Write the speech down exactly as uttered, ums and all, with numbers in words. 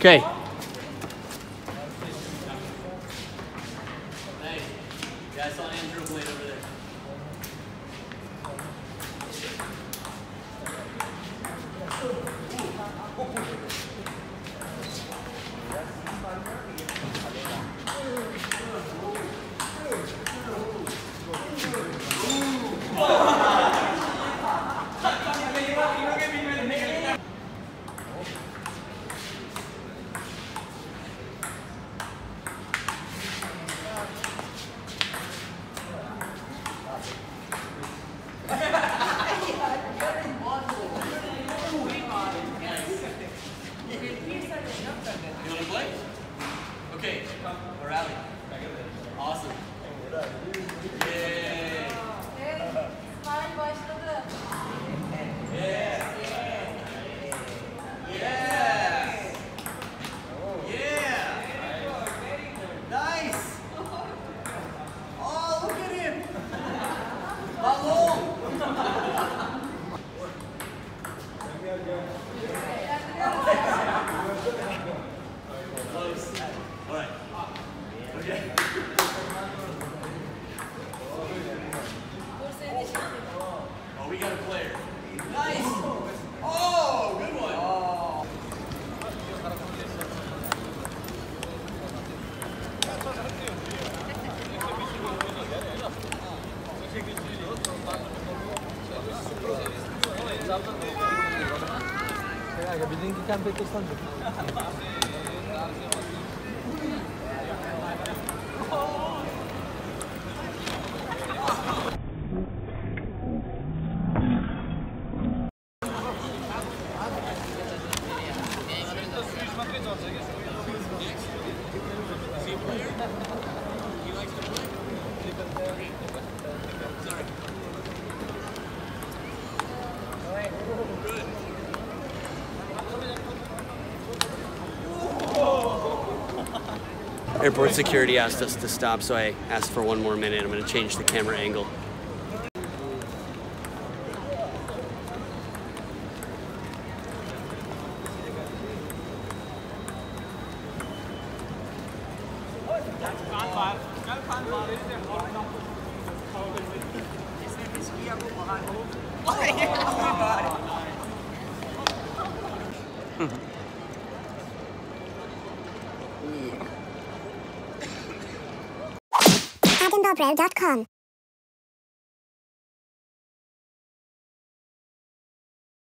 Okay. Hey, yeah, I saw Andrew Blade over there. You want to play? Okay, we're rally. Awesome. Yay. İsmail başladı. Yeah. Yeah. Yeah. Nice. Oh, look at him. Balloon. Close. All right. Okay. Oh, we got a player. Nice. Oh, good one. Oh. Bildiğin ki kamp ettirsen de. Airport security asked us to stop, so I asked for one more minute. I'm going to change the camera angle. Bread dot com